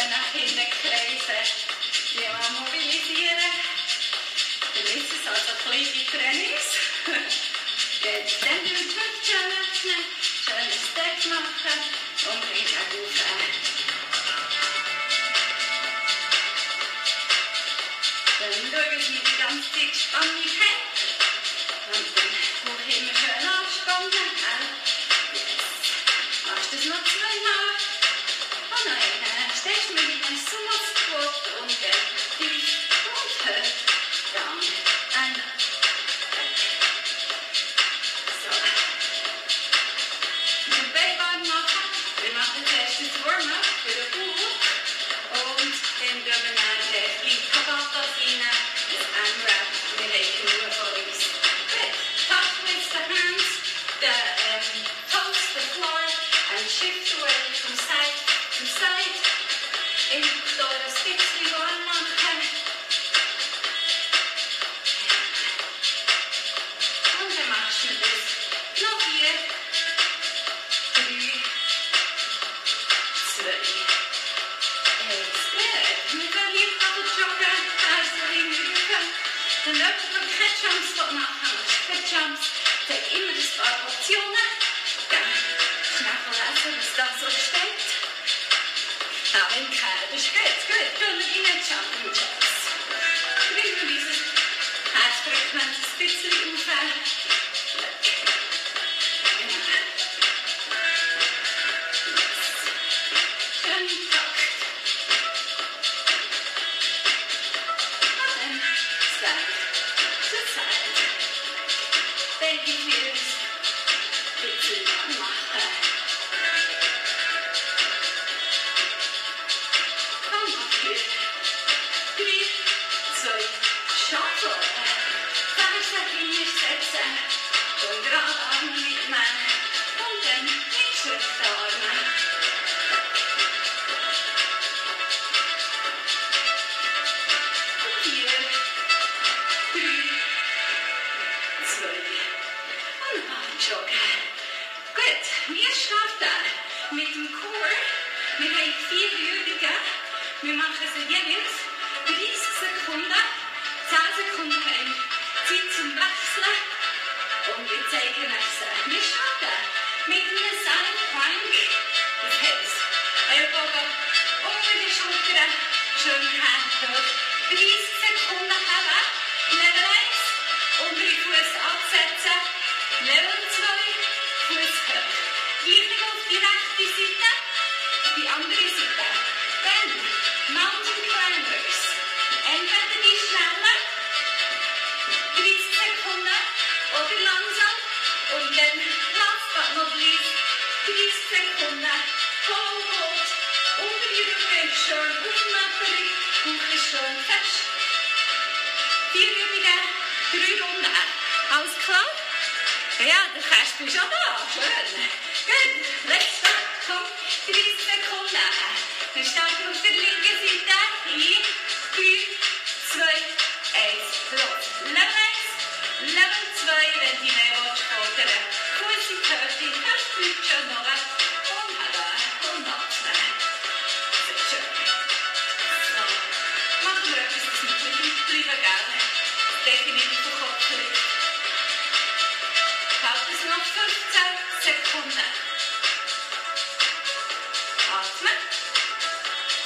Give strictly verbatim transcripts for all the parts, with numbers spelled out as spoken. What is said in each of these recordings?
Dann nach hinten kreisen. Die mal mobilisieren. Dann ist es also kleine Trainings. Jetzt dann den Hüftchen öffnen, schönes Step machen und wieder rauf. Dann schauen Sie die ganze Zeit Spannung haben. Und dann hoch immer schön anspannen. Jetzt machst du das noch zweimal. Und dann stellst du mir wieder ein Sumo-Squat und dann tief und hoch. Down and up. So. Den Bettbad machen. Wir machen zuerst das Warm-up für den Bauch. Und dann gehen wir dann den Tabata rein, das Unwrap. Wir legen nur vor uns. Good. Touch with the hands, the um, toes, the floor, and shift away from side to side. In the bisschen warm machen. Und dann machst du das noch vier, drei, zwei, eins. Gut. Wir können hier gerade joggen, also hinüber. Dann jemand, der keine Jumps machen will, keine Jumps, der hat immer ein paar Optionen. Dann schnell verlassen, was da so steht. Auch wenn keiner, das ist gut, gut. Können wir in den Jumping Jacks. Bringen wir dieses Herzfrequenz ein bisschen aufhören. Schön Takt. Und dann Side to Side. Dann gehen wir es ein bisschen machen. Und noch vier, drei, zwei, Shuffle. Fersen hinsetzen. Und gerade Arme mitnehmen. Und dann mit Schulterarmen. Vier, drei, zwei und abjoggen. Gut, wir starten mit dem Core. Wir haben vier Übungen. Wir machen sie jeweils dreißig Sekunden. zehn Sekunden haben Zeit zum Wechseln. Und wir zeigen euch sie. Wir starten mit einem Side Plank. Das heisst, Ellbogen unter die Schultern, schön hoch. dreißig Sekunden haben. Level eins, untere Fuß absetzen. Level zwei, Fuß hoch. Gleich auf die rechte Seite, die andere Seite. Dann Mountain Climbers. Entweder die schnellen, dreißig Sekunden, oder langsam. Und dann last but not least, dreißig Sekunden. Vollhold. Unter die Rücken schön aufmachen. Bauch ist schön fest. Vier Übungen, drei Runden. Alles klar? Ja, der Kasper ist schon da. Schön. Gut, let's start. Komm, dreißig Sekunden. Wir starten auf der linken Seite. In drei, zwei, eins. Los. Level eins, Level zwei, wenn die mehr fordern. Fuß in die Höhe, Hüfte bleibt schön noch. Und halten und atmen. Sehr schön. So. Machen wir etwas, das nicht so bleiben, gell? Definitiv den Kopf liegt. Halt es noch fünfzehn Sekunden. Atmen.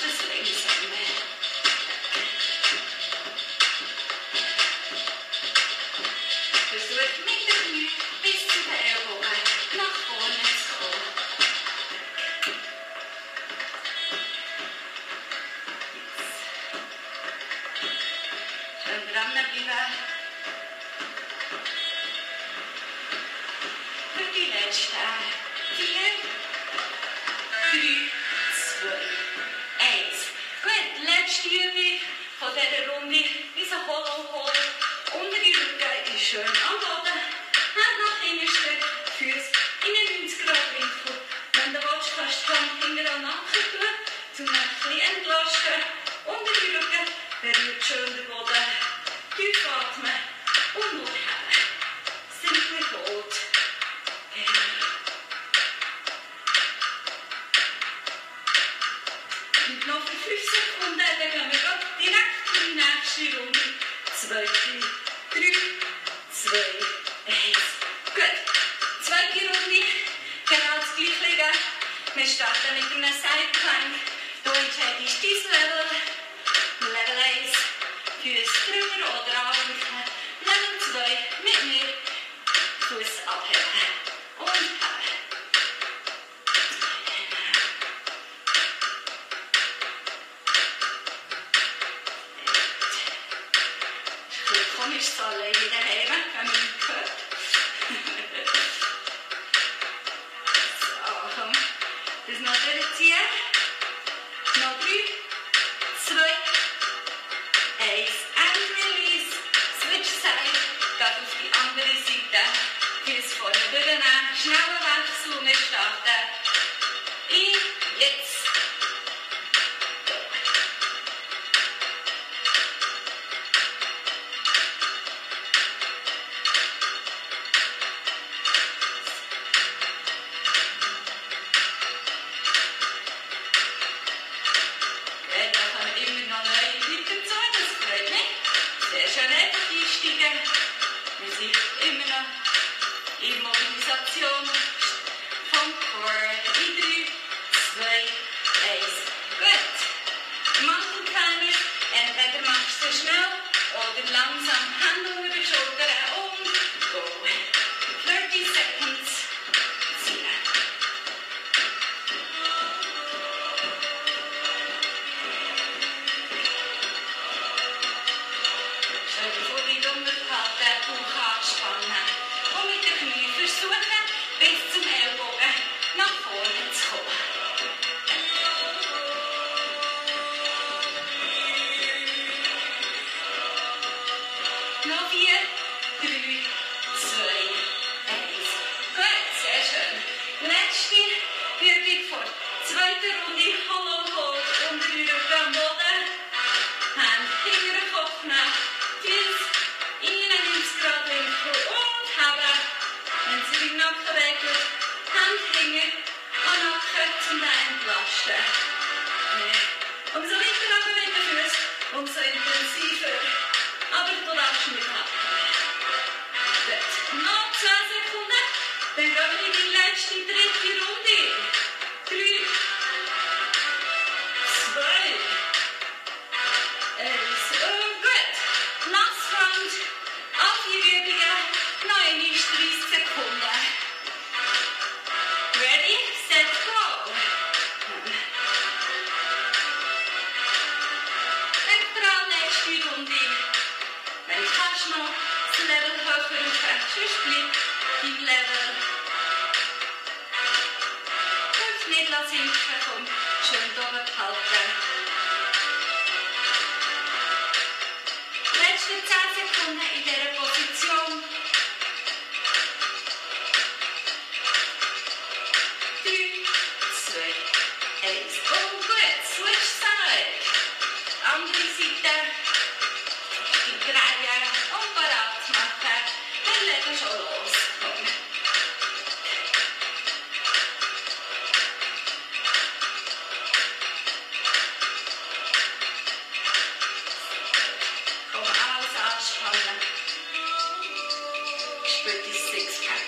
das Langsame. Versucht mit den Knie bis zu den Ellbogen nach vorne zu kommen. Schön dranbleiben. Für die letzten vier, drei, zwei, eins. Gut, letzte Übung von dieser Runde. Wie so Hollow Hold. Unter die Rücken ist schön am Boden. Hand nach hinten strecken, Füße in einen neunzig Grad Winkel. Wenn du willst, kannst du die Hand hinten an den Nacken tun, um ein bisschen entlasten. Unter die Rücken berührt schön den Boden. Tief atmen und nur her. Simply hold. Und noch für fünf Sekunden, dann gehen wir direkt in die nächste Runde. Zwei, drei, zwei, eins. Gut. Zweite Runde. Genau das Gleiche. Wir starten mit einem Sideplank. Du entscheidest dein Level. Level eins. Füße drüber oder anrufen. Level zwei. Mit mir. Fuß abheben. Und heben. Komisch so alleine daheim, wenn man nicht hört. So, komm. Das noch durchziehen. Noch drei, zwei, eins. And release. Switch side. Geht auf die andere Seite. Füße vorne durchnehmen. Schneller Wechsel und wir starten. In, jetzt. Immobilisation vom Core. In drei, zwei, eins. Gut. Mountain Climbers. Entweder machst du schnell oder langsam Hände unter die Schultern und go. dreißig Seconds. Ziehen. Stell dir vor, wie du unterhalten, Bauch anspannen. Und mit den Knien versuchen, bis zum Ellbogen nach vorne zu kommen. Noch vier, drei, zwei, eins. Gut, sehr schön. Letzte Übung vor zweiter Runde. Hollow Hold unter die Rücken am Boden. Hand hinter den Kopf nach. Füße in einen neunzig Grad Winkel und heben. Wenn sie den Nacken wegelt, Hand hinten an den Nacken zum Entlasten. Umso weiter runter mit den Füßen, umso intensiver. Aber du darfst nicht abheben. Gut. Noch zwei Sekunden. Dann gehen wir in die letzte dritte Runde. Drei, zwei, eins. Oh, gut. Last round. Auf die Übungen. Noch einmal dreißig Sekunden. Ready, set, go. Extra letzte Runde. Wenn du kannst noch das Level höher rauf, sonst bleibt dein Level. Und nicht sinken, komm, schön oben behalten. Letzte zehn Sekunden in dieser Position. drei, zwei, eins. Und gut, switch side. Andere Seite. Die drehen und bereit machen. Wir legen schon los. Komm. Komm, alles anspannen. Spür die Sixpack.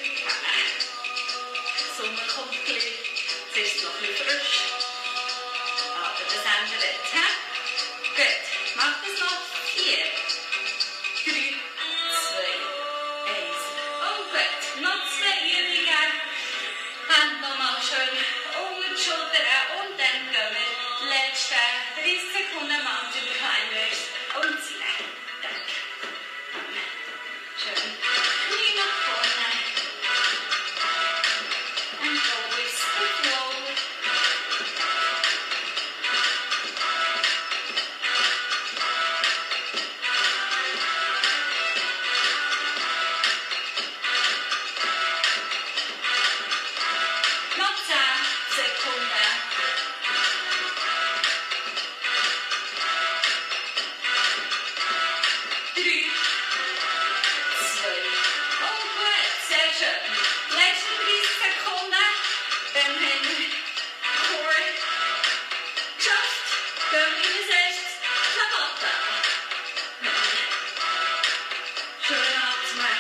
Sommer kommt gleich. Es ist noch ein bisschen frisch. andere Seite. Gut, mach das noch. vier, drei, zwei, eins. Und gut, noch zwei Übungen. Hand nochmal schön unter die Schulter und dann gehen wir letzte dreißig Sekunden Mountain Climbers und ziehen. Dann. Schön. Knie nach vorne. And go with the flow. Noch zehn Sekunden. Drei, zwei, und gut, sehr schön. Letzte dreißig Sekunden, dann haben wir Core geschafft. Gehen wir in das erste Tabata. Schön atmen.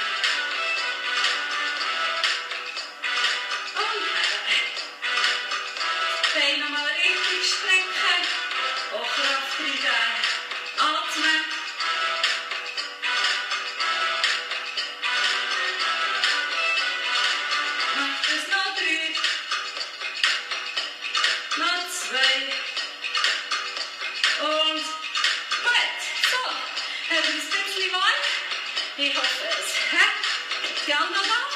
Und her. Beine nochmal richtig strecken. Auch Kraft rein. Atmen. Mach das noch drei. Noch zwei. Und gut. So, haben wir ein bisschen warm? Ich hoffe es. Hä? Die anderen da?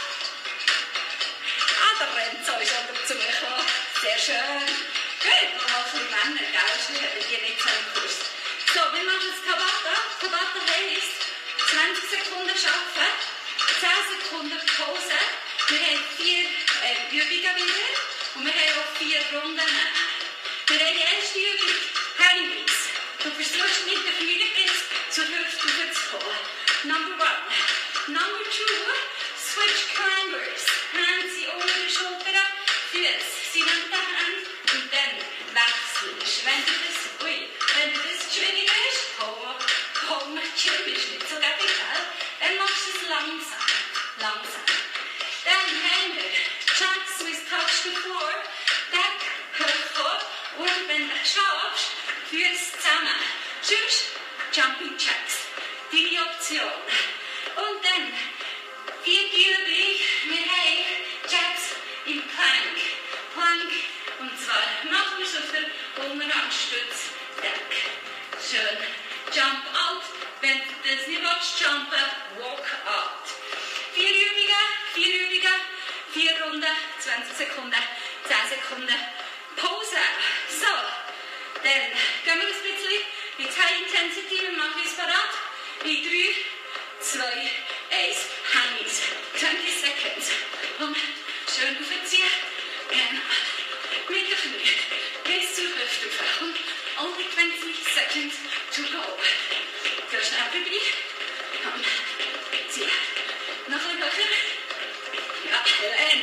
Ah, da rennt es euch schon dazu gekommen. Sehr schön. Gut, noch ein bisschen Männer, gell? Sonst hätten die nicht so einen Kurs. So, wir machen das Tabata. Tabata heisst zwanzig Sekunden arbeiten, zehn Sekunden Pause. Wir haben vier äh, Übungen wieder und wir haben auch vier Runden. Wir haben die erste Übung, Hinweis. Du versuchst mit der Fingerspitze zur Hüfte hochzukommen. Number one. Number two, switch climbers. Hände sind unter den Schultern, Füße sind an der Hand und dann wechselst. Wenn du das, ui, wenn du das schwierig ist, komm, komm, chill bist nicht so gäbig, dann machst du es langsam, langsam. Dann haben wir Jacks with touch the floor, Deck hochkommen und wenn du es schaffst, Füße zusammen. Sonst Jumping Jacks, deine Option. Und dann vierte Übung, wir haben Jacks im Plank. Plank, und zwar machen wir es auf der Unterarmstütze, Deck. Schön. Jump out. Wenn du das nicht willst, jumpen, walk out. Vier Übungen, vier Übungen, vier Runden, zwanzig Sekunden, zehn Sekunden Pause. So, dann gehen wir ein bisschen mit High Intensity, wir machen uns parat. In drei, zwei, eins, Hands. zwanzig Seconds. Und schön aufziehen. Genau. Mit den Knie bis zur Hüfte rauf. Und only twenty seconds to go. Geh schnell vorbei. Und zieh. Noch ein bisschen höher. Ja, rein.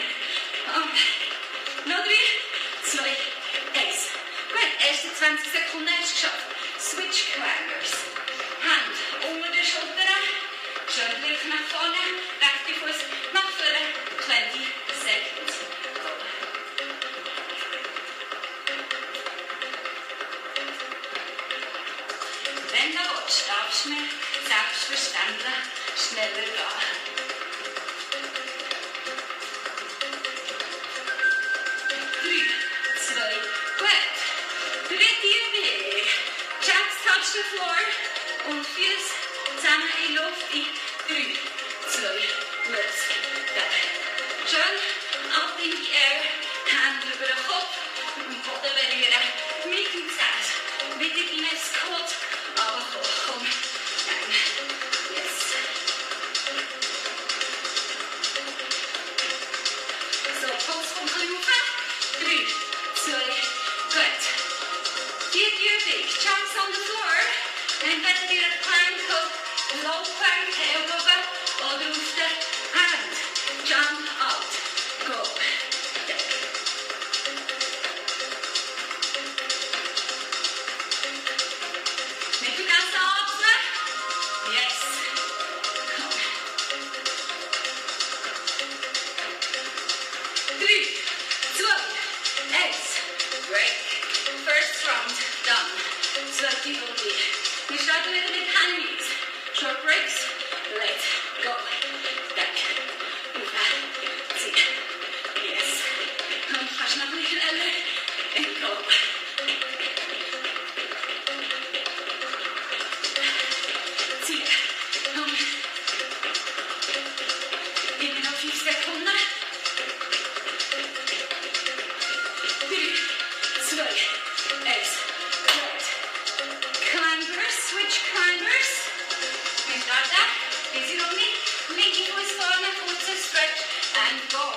Und noch drei, zwei, eins. Gut, erste zwanzig Sekunden hast du geschafft. Switch climbers. Hand unter den Schultern. Schön Blick nach vorne. Rechte Fuß nach vorne. twenty seconds. Go. Wenn du willst, darfst du mir selbstverständlich schneller gehen. Drei, zwei, gut. Dritte Übung. Jacks touch the floor und Füße zusammen in Luft in drei, zwei, los. Schön, ab in die Air, Hände über den Kopf, mit dem Boden berühren, mit dem Gesäß, wieder in ein Squat, aber komm, dann, yes. So, Puls kommt ein bisschen rauf, drei, zwei, gut. Vierte Übung, jumps on the floor, entweder in der Plank hoch, low plank, Ellbogen oder auf der Hand. Jump out. Go. Deck. Nicht vergessen atmen. Yes. Komm. Drei, zwei, eins. Break. First round done. breaks. Let's go. Back. Over. Zieh. Yes. Komm, kannst noch ein bisschen schneller. And go. Zieh. Komm. Immer noch fünf Sekunden. Drei, zwei, eins. Right. Climbers, switch climbers. We start that. Easy on me. Linky toes forward, foot to stretch and go.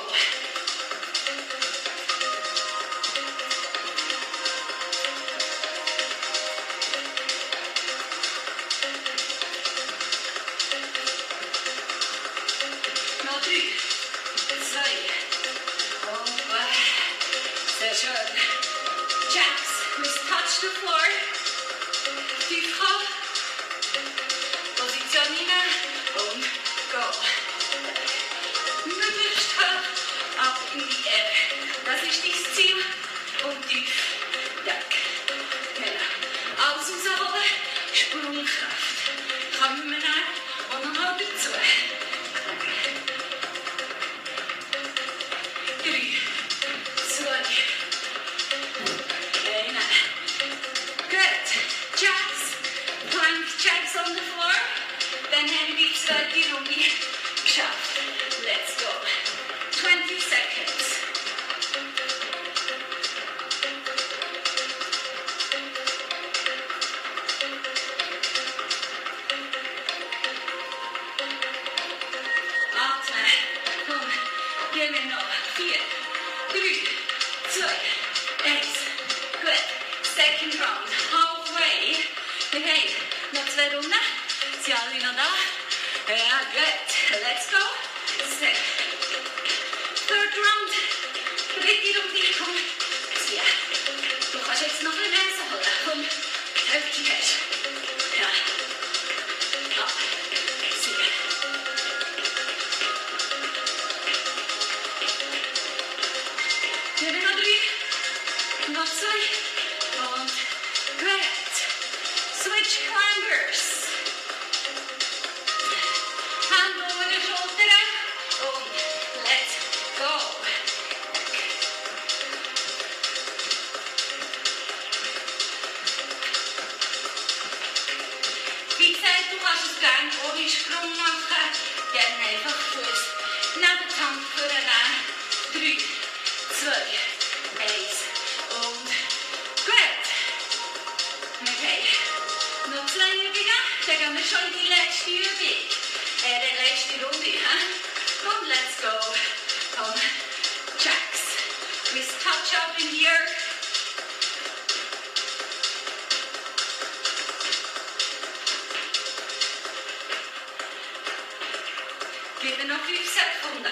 Noch drei, zwei, und wow. Sehr schön. Jacks, please touch the floor. Tief hoch. Position hinein und go. Möglichst hoch ab in die Erde. Das ist das Ziel. Und tief. Jack. Genau. Alles rausholen. Sprungkraft. Kommen wir nach und nochmal dazu. Drei, zwei, eine. Good. Jacks. Plank jacks on the floor. Then have die zweite Runde geschafft. Let's go. twenty seconds. Atmen. Komm. Gehen wir noch. Vier, drei, zwei, eins. Good. Second round. Halfway. Okay. Noch zwei Runden. Sie alle noch da? Ja, good. Let's go. Set. Third round. Dritte Runde. Komm. Ja. Du kannst jetzt noch ein bisschen mehr holen. Komm. Hälfte hast. Ja. Ab. Sieh. Gehen wir noch drei. Noch zwei. Und good. Switch climbers. Hand over die Schultern und let's go. Wie gesagt, du kannst es gerne ohne Sprung machen. Gerne einfach Fuß neben die Hand vornehmen. Drei, zwei, eins und gut. Okay. Noch zwei Übungen. Dann gehen wir schon in die letzte Übung. Äh, die letzte Runde. He? Komm, let's go. Komm. Jacks. With touch up in the earth. Gib mir noch fünf Sekunden.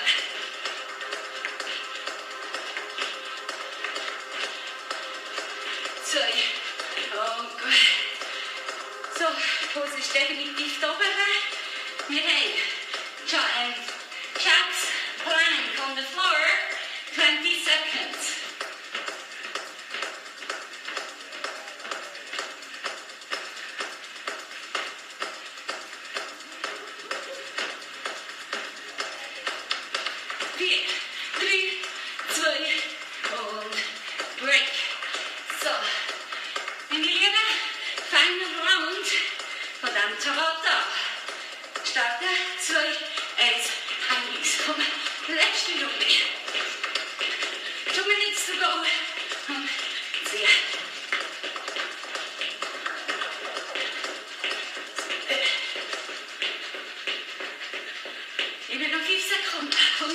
Zwei. Und gut. So, Pose ist definitiv da oben. Wir haben um, Jacks plank on the floor, twenty seconds. Vier, drei, zwei und break. So, meine Lieben, final round von diesem Tabata. Starten, zwei, eins, Handlis. Komm, letzte Runde. Two minutes to go. Komm, zieh. Immer noch fünf Sekunden. Komm.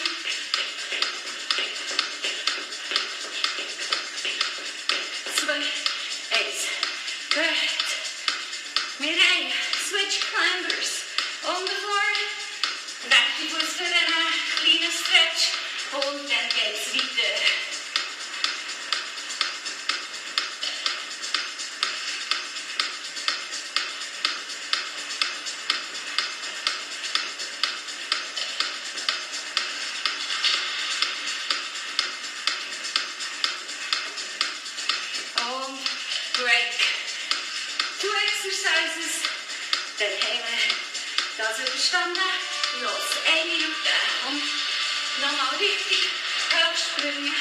Zwei, eins. Gut. Wir haben Switch Climbers. On the floor, rechte Fuß für einen kleinen Stretch und dann geht es weiter. Und break. Two exercises. Then have Das überstanden. Los, eine Minute. Und nochmal richtig hochspringen.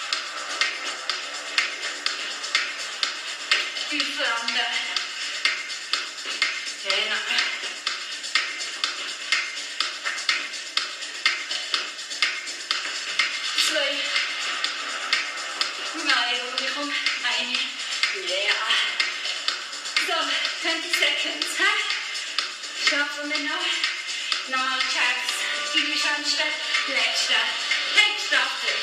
Aufwärmen. Genau. Zwei. Nein, ich komme. Eine. Yeah. So, twenty seconds. Huh? Schaffen wir noch. Nochmal checks. Die schönste, letzte. Hey, startet.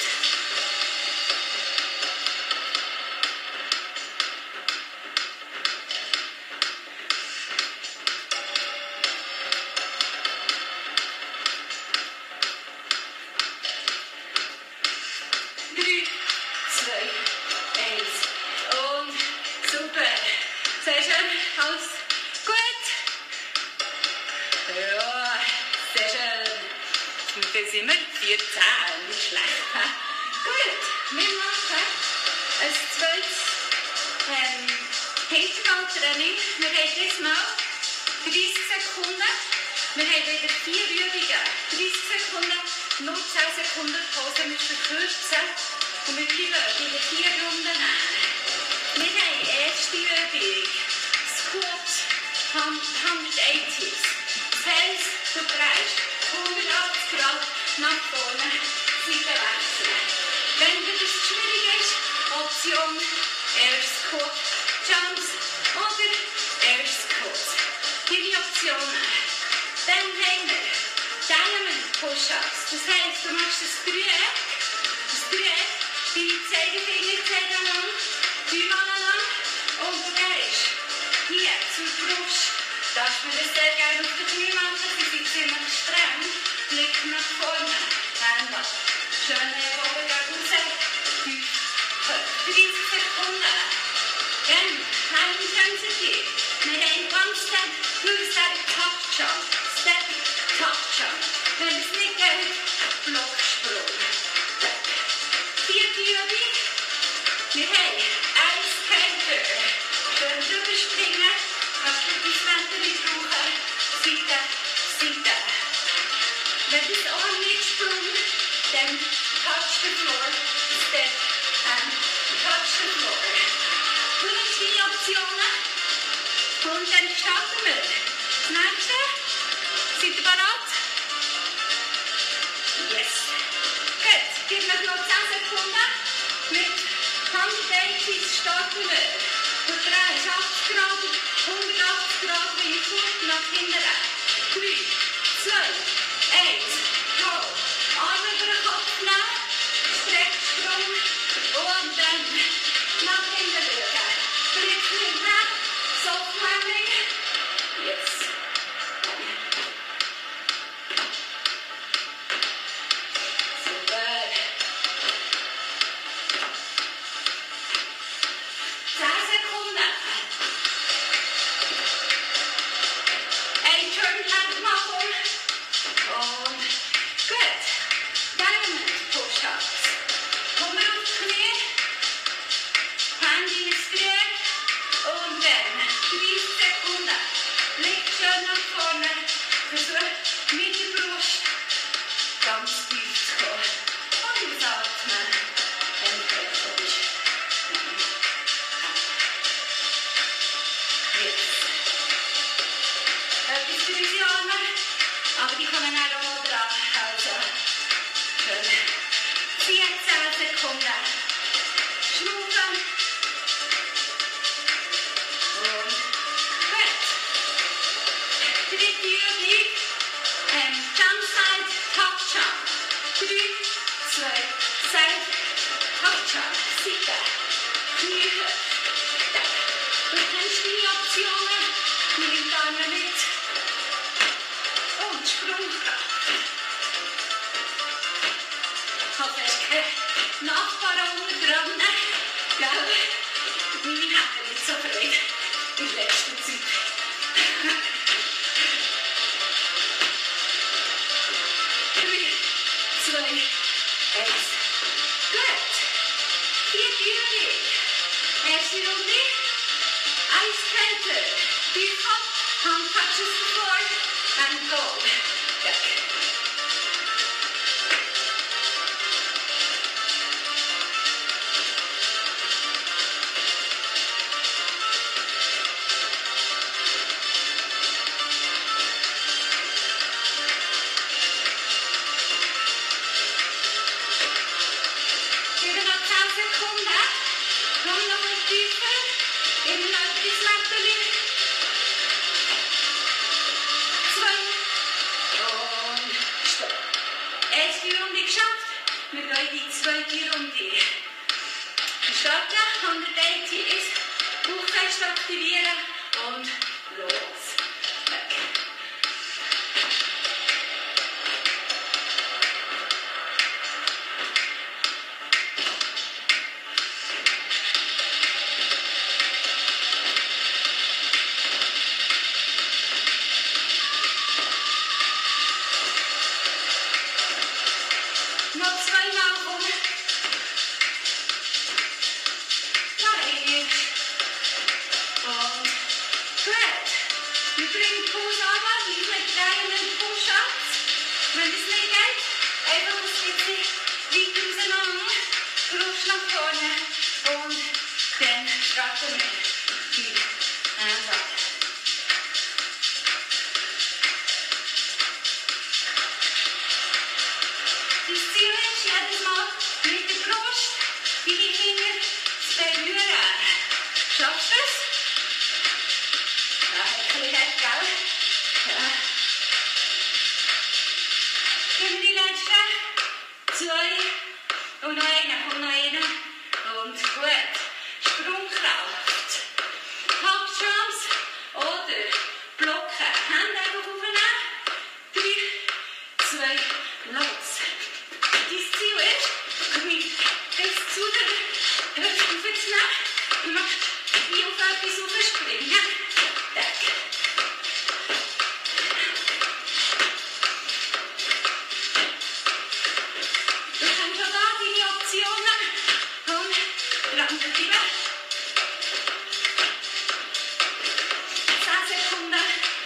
Sind wir vierzehn, nicht schlecht. He? Gut, wir machen ein zweites ähm, Hintergrundtraining. Wir haben diesmal dreißig Sekunden. Wir haben wieder vier Übungen. dreißig Sekunden, nur zehn Sekunden Pause. Wir verkürzen und wir bleiben in den vier Runden. Wir haben die erste Übung. Squat, hundertachtzig. Das heisst, du drehst hundertachtzig Grad nach vorne, Seite wechseln. Wenn dir das schwierig ist, Option Air Squat Jumps oder Air Squat. Diese Optionen. Dann haben wir Diamond Push-Ups. Das heisst, du machst das Dreieck, das Dreieck, deine Zeigefinger zusammen, dreimal lang und du gehst hier zur Brust. Darfst du das sehr gerne auf den Knie machen, sie sind ziemlich streng. Blick nach vorne, Hände schön oben gegen raus, fünf, dreißig Sekunden. Dann High Intensity. Wir haben ganz Step, nur Step Top Jump, Step Top Jump. Wenn es nicht geht, Blocksprung. Vierte Übung. Wir haben Ice Skater. Schön drüber springen, kannst du die Schwänze brauchen, Seite, Seite. Wenn das Arm nicht sprung, dann touch the floor, step and touch the floor. Du nimmst die Optionen und dann starten wir. Das nächste, seid ihr bereit? Yes. Gut, gib mir noch zehn Sekunden. Mit hundertachtzig starten wir. Du drehst achtzig Grad, hundertachtzig Grad, wie ich Fuß nach hinten. drei, zwei, eins, go. Arme über den Kopf nehmen, Strecksprung und dann nach hinten schauen. Blick hinten, Soft Landing. Yes. Super. zehn Sekunden. Ein Turnhand machen. Und gut. Diamond Push-Ups. Kommen wir auf die Knie. Hände ins Dreh. Und dann dreißig Sekunden. Blick schön nach vorne. Versuch mit der Brust ganz tief zu kommen. Und ausatmen. Wenn du kommst. Jetzt. Etwas für unsere Arme. Aber die kommen auch noch dran. Also, schön. vierzehn Sekunden. Schnaufen. Und gut. Dritte Übung. Ähm, Jump Side, Top Jump. drei, zwei, Side, Top Jump. Seite. Knie hoch. Du kennst die Optionen. Nimm die Arme mit. Und Sprungkraft. Ich hoffe, es ist kein Nachbar unten dran. Gell? Meine Hände nicht so frei in letzter Zeit. drei, zwei, eins. Gut. Vierte Übung. Erste Runde. Ice Skater. Deep hop. Hand touches the floor. and go. Good. Aktivieren und los. Weg. Noch zweimal rum. Und gut. Wir bringen den Fuß runter, wie mit kleinen Push-Ups. Wenn das nicht geht, einfach das Schritte weit auseinander, Brust nach vorne und dann starten wir die Hände. Das Ziel ist jedes Mal mit der Brust die Finger zu berühren. Schaffst du es? Ja, ein bisschen hart, gell? Ja. Gehen wir die letzten zwei und noch einen, und noch einen. Und gut. Sprungkraft. Halbjumps oder Blocken. Hände einfach aufnehmen. Drei, zwei, los. Dein Ziel ist, mit bis zu der Hüfte aufzunehmen. Du machst wie auf etwas aufspringen. Weg. Du kannst schon da deine Optionen und dranbleiben. zehn Sekunden.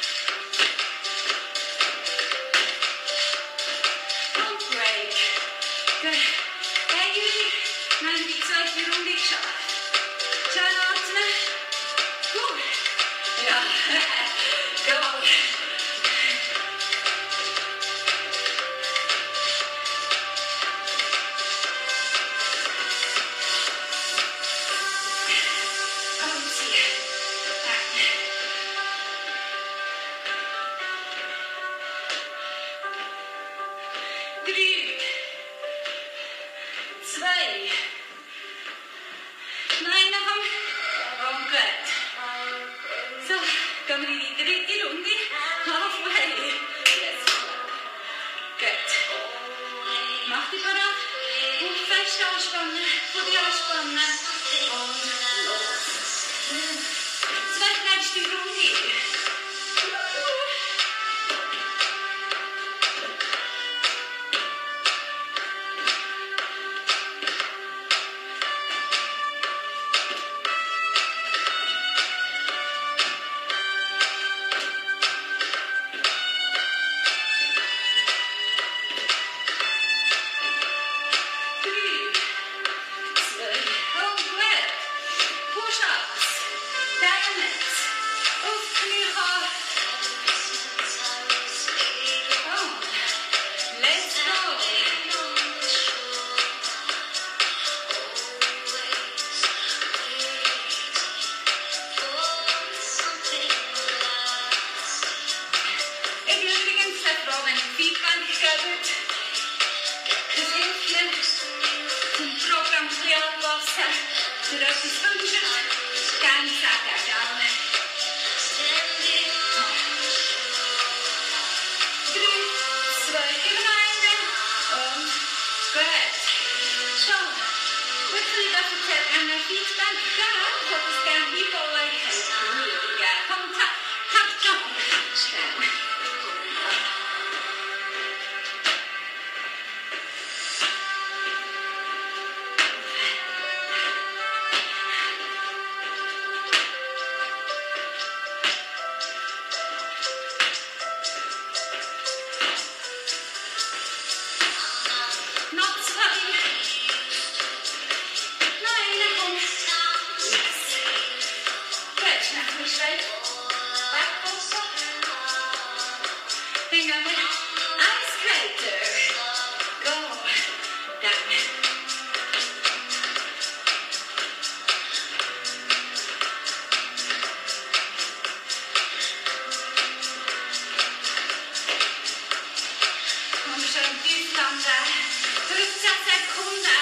Und Break. Gut. Hey Juli, wir haben die zweite Runde geschafft. Schön atmen. Gut. Ja. Go. Umziehen. Drei. Zwei. Nein, noch einmal. Und gut. So, gehen wir in die dritte Runde. Halfway. Yes. Gut. Mach dich bereit. Bauch fest anspannen. Body anspannen. Und los. Zweitletzte Runde. Für etwas wünschen, gerne straight. Back also. Finger with ice crater. Go down. Komm schon, tief lang da. fünfzehn Sekunden.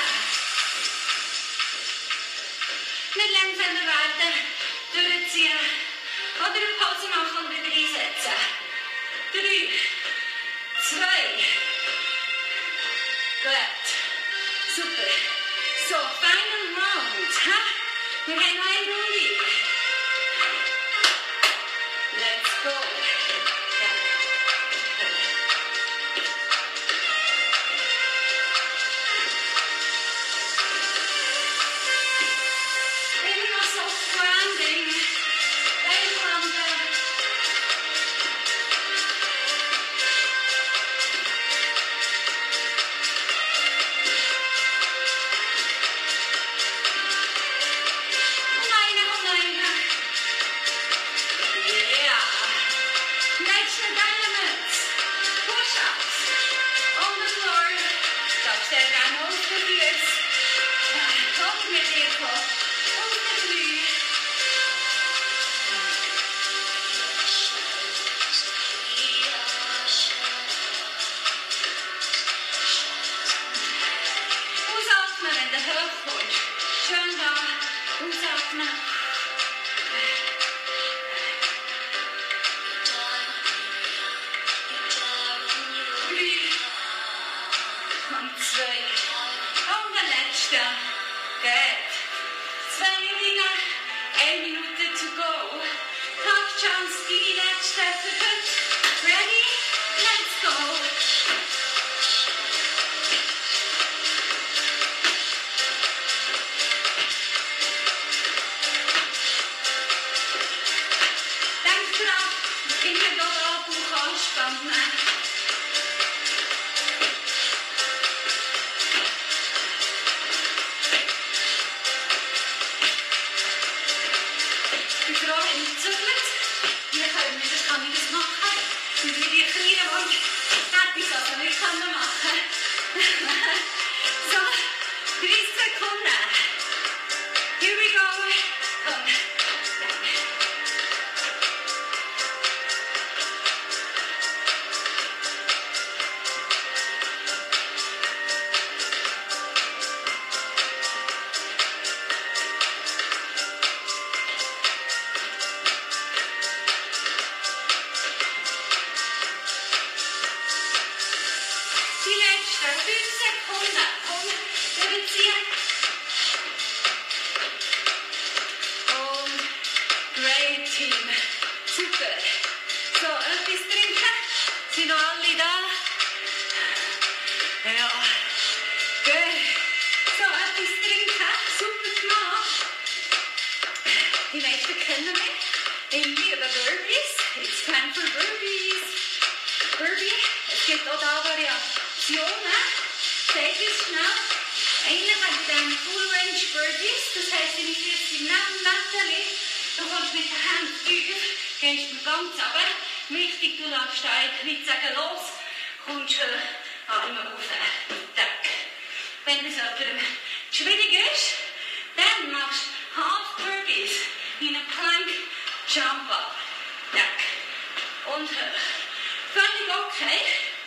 Nicht langsam weiter durchziehen. Oder eine Pause machen und wieder einsetzen. Drei, zwei, gut. Super. So, final round. Ha? Wir haben noch eine Runde. Let's go. Ja. Immer noch soft grounding. Einwandern. Und eine und eine. Yeah. Next elements. Push-ups. On the floor. Darfst du gerne ausprobieren. Und mit dir vor. Und mit dir. Ausatmen, wenn du hochkommst. Schön da. Ausatmen. Drei. Und zwei. Und der letzte. Gut. Zwei Übungen. Eine Minute to go. Top chance, die letzte für heute. Ready? Let's go. Denk dran, immer da oben Bauch anspannen. Die Frau entzündelt. Wir können das, kann ich das machen. Und wie die kleinen Hund hätte ich das nicht können machen. So, dreißig Sekunden. Here we go. Komm. Die letzten fünf Sekunden. Komm, durchziehen. Und great Team. Super. So, etwas trinken. Sind noch alle da? Ja. Gut. So, etwas trinken. Super gemacht. Die meisten kennen mich. Ich liebe Burpees. It's time for Burpees. Burpee. Es gibt auch da Variationen. Seht ihr schnell? Eigentlich habe ich dann Full Range Burpees. Das heisst, ich jetzt im Nebenlättchen. Du kommst mit den Händen tief, gehst du ganz runter. Wichtig, du lässt dich nicht sagen, los, kommst du Arme auf den Deck. Wenn es jemandem schwierig ist, dann machst du Half Burpees in einem Plank Jump Up. Deck. Und hoch. Völlig okay.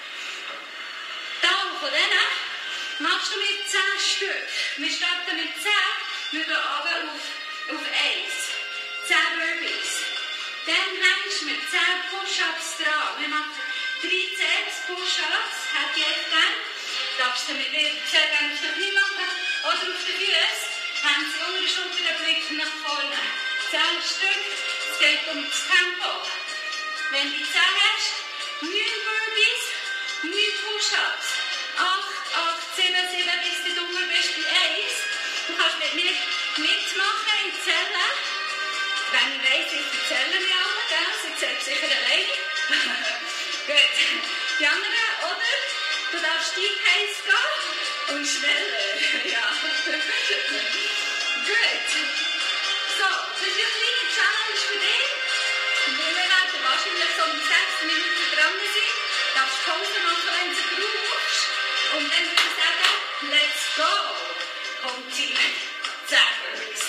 Da von denen machst du mit zehn Stück. Wir starten mit zehn, wir gehen runter auf, auf eins. zehn Burpees. Dann hängst du mit zehn Push-Ups dran. Wir machen dreizehn Push-Ups, hätte ich jetzt gerne. Darfst du mit mir sehr gerne auf den Knie machen oder auf den Füßen. Hände sie unter die Schulter, den Blick nach vorne. zehn Stück, es geht um das Tempo. Wenn du zehn hast, neun Burpees, neun Push-Ups. acht, acht, sieben, sieben, bis du drunter bist bei eins. Du kannst mit mir mitmachen in Zellen. Wenn ich weiss, ich zähle mich alle, gell? Sie zählt sicher alleine. Gut. Die anderen, oder? Du darfst dein Pace gehen und schneller. Ja. Gut. So. Das ist eine kleine Challenge für dich. Wir werden wahrscheinlich so um die sechs Minuten dran sein. Du darfst Pause machen, wenn du brauchst. Und dann würde ich sagen, let's go. Kommt die Zappers.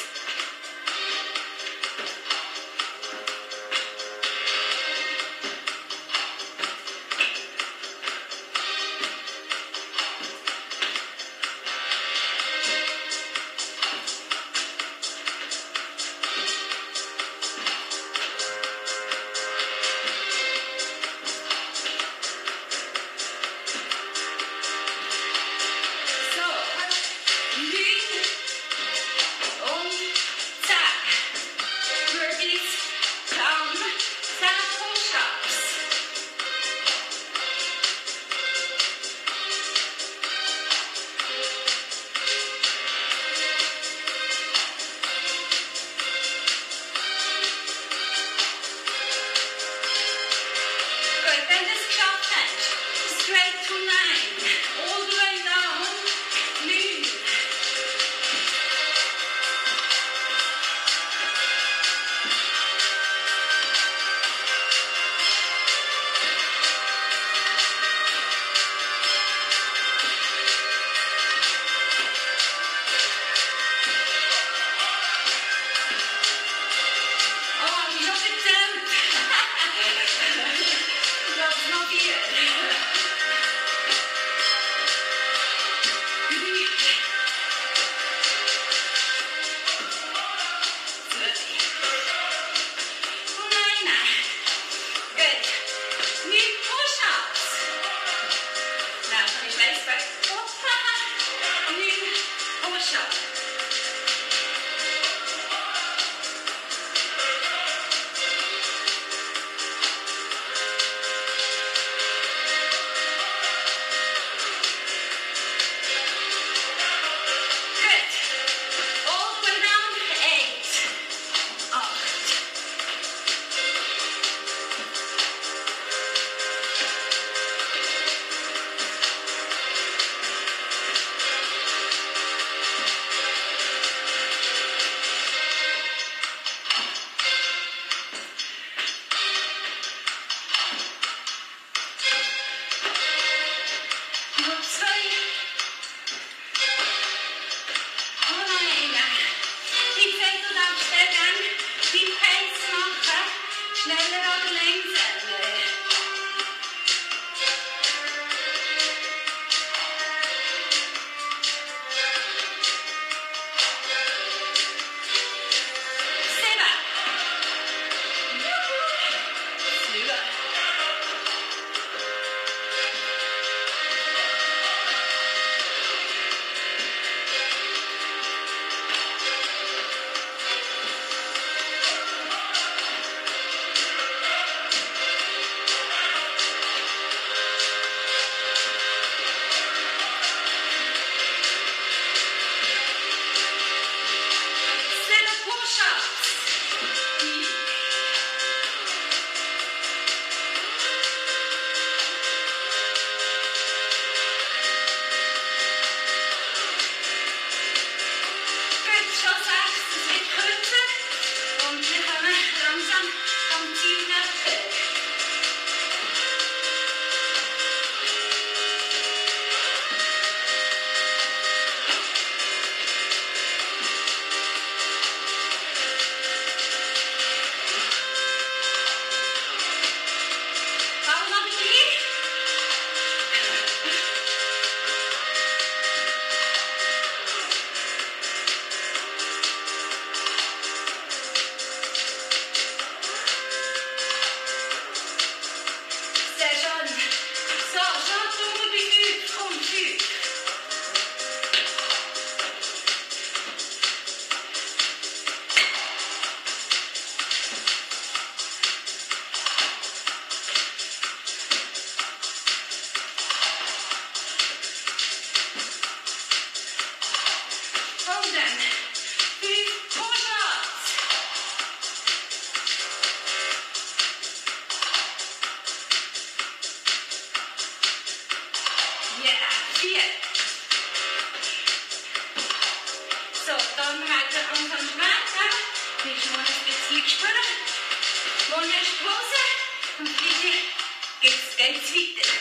Sie ist mal ein bisschen gespürt. Morgen erst Pause und Freitag geht's ganz weiter.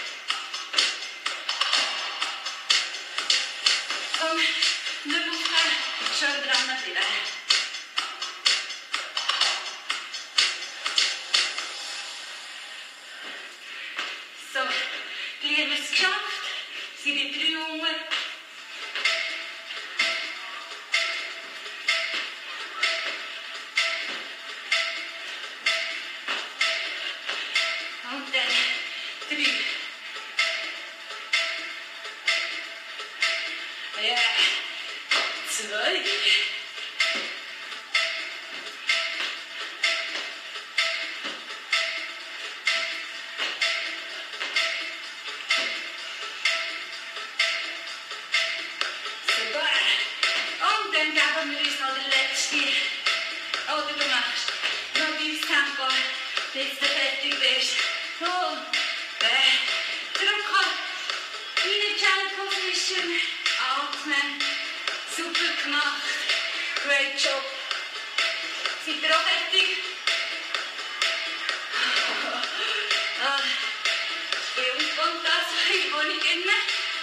Und eine Woche schön dran bleiben. So, gleich haben wir es geschafft. Sie sind drei Jungen. Und dann drei. Ja, zwei. Super. Und dann geben wir uns noch den letzten. Oder du machst noch dein Tempo, bis du fertig bist. Und äh, drücken. In die Child Position. Atmen. Super gemacht. Great job. Seid ihr auch fertig? Ah, ich und das in die Wohnung innen.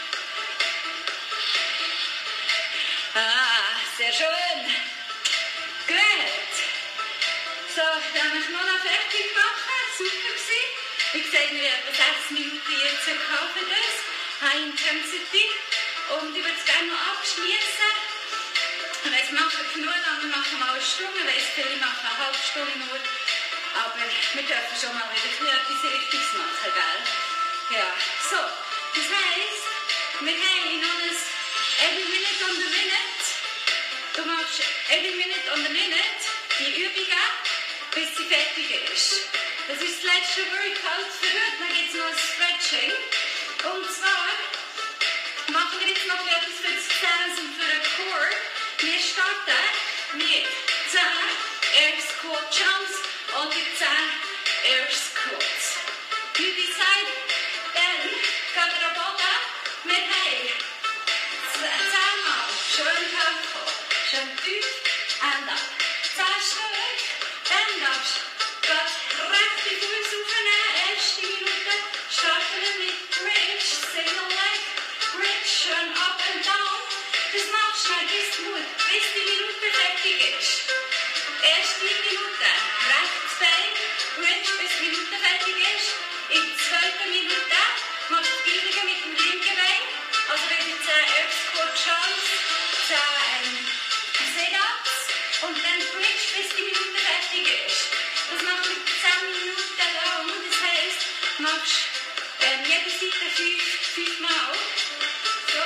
Ah, sehr schön. Gut. So, dann möchte ich noch noch fertig machen. Super gewesen. Wie gesagt, wir haben etwa sechs Minuten jetzt gehabt für das. High Intensity. Und ich würde es gerne noch abschließen. Ich weiss, wir machen genug, andere machen mal eine Stunde. Ich weiss, viele machen eine halbe Stunde nur. Aber wir dürfen schon mal wieder etwas Richtiges machen, gell? Ja, so. Das heisst, wir haben noch ein Every Minute on the Minute. Du machst Every Minute on the Minute die Übungen, bis sie fertig ist. Das ist das letzte Workout für heute. Dann gibt es noch ein Stretching. Und zwar machen wir jetzt noch etwas für das Gesäß und für den Core. Wir starten mit zehn Air Squat Jumps oder zehn Air Squats. You decide, dann gehen wir am Boden. Wir haben zehn Mal schön hoch, schön tief und ab. zehn Stück, dann darfst du gerade rechte Fuß aufnehmen. Erste Minute starten wir mit Bridge, Single Leg, Bridge, schön up and down. Das machst du dann bis du bis die Minute fertig ist. Erste Minute, rechtes Bein, Bridge, bis die Minute fertig ist. In der zweiten Minute machst du das Gleiche mit dem linken Bein. Also wieder zehn Air Squat Jumps, zehn Sit-Ups und dann Bridge, bis die Minute fertig ist. Das machst du zehn Minuten lang. Das heisst, du machst ähm, jede Seite fünf Mal. So.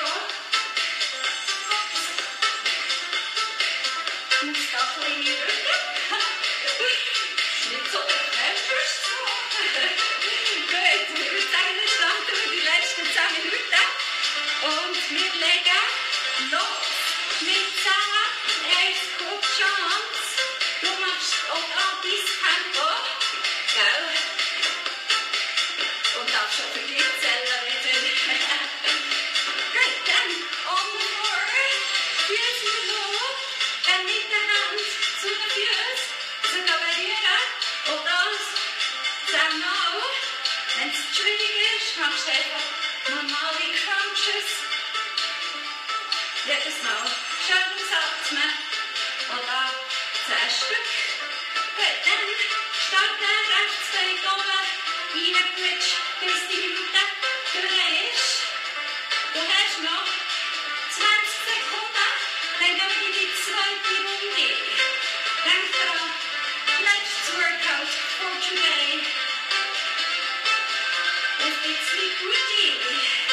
Ich muss da ein bisschen in die Rücken. Nicht so bequem fürs so. Gut, ich würde sagen, wir starten wir die letzten zehn Minuten. Und wir legen los mit zehn Air Squat Jumps. Du machst auch da dein Tempo. Gell? Und darfst schon für dich zählen wieder. Gut, dann on the floor. Füße in der Luft. Dann mit der Hand zu den Füßen. Sogar berühren. Und das zehn Mal. Wenn es schwierig ist, machst du einfach normale Crunches. Jedes Mal schön ausatmen. Und da zehn Stück. Gut, dann starten rechts Bein oben. Rein Bridge, bis die Minute durch ist. Du hast noch zwanzig Sekunden. Dann gehen wir in die zweite Runde. Denk daran, letztes Workout for today. Es geht nicht gut.